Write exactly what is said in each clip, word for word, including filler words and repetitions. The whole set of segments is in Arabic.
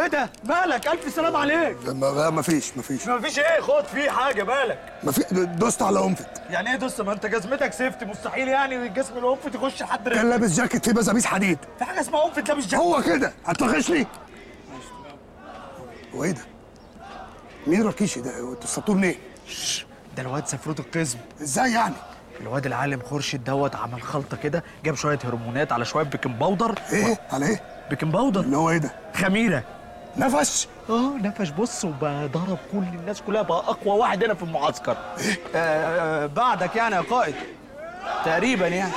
ايه ده؟ مالك؟ الف سلام عليك. ما ما فيش ما فيش ما فيش ايه؟ خد في حاجه مالك؟ ما في. دوست على انفت. يعني ايه دوست؟ ما انت جزمتك سيفتي، مستحيل يعني جسم الانفت يخش لحد كان رجلك. لابس جاكيت فيه بزابيس حديد. في حاجه اسمها انفت لابس جاكيت؟ هو كده هتلغشني؟ هو ايه ده؟ مين ركيشي ده؟ انتوا اصطبتوه منين؟ ده الواد سفروت القزم. ازاي يعني؟ الواد العالم خورشيد دوت عمل خلطه كده، جاب شويه هرمونات على شويه بيكنج باودر. ايه؟ على ايه؟ بيكنج باودر اللي هو ايه ده؟ خميره. نفش؟ اه نفش. بص وبقى ضرب كل الناس كلها، بقى اقوى واحد هنا في المعسكر. ايه؟ آه آه بعدك يعني يا قائد تقريبا يعني.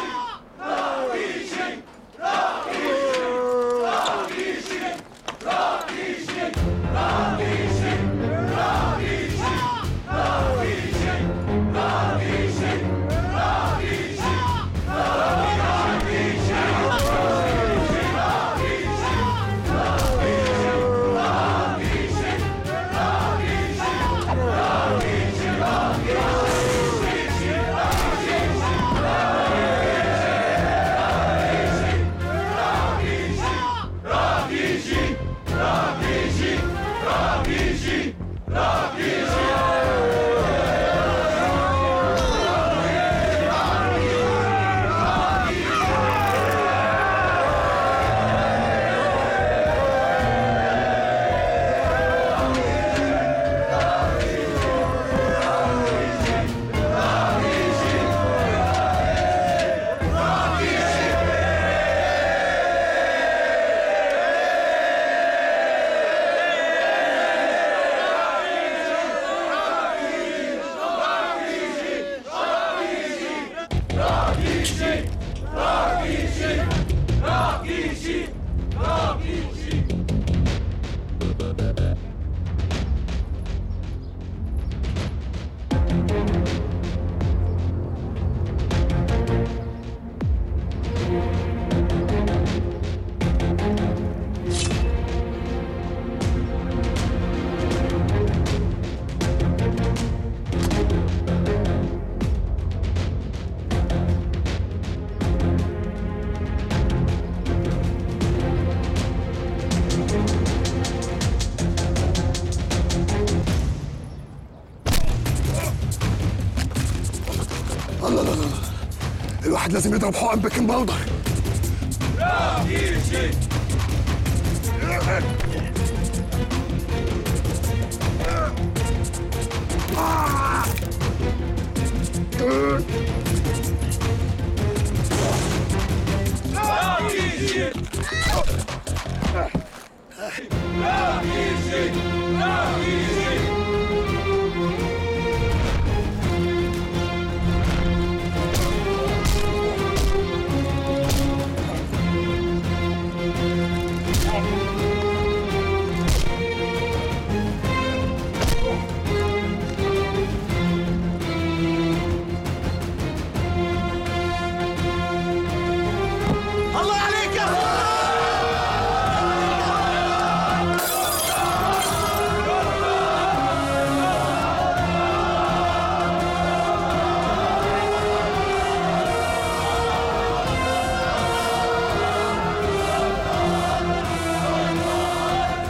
الله الله الله، الواحد لازم يضرب حقن بيكنج باودر.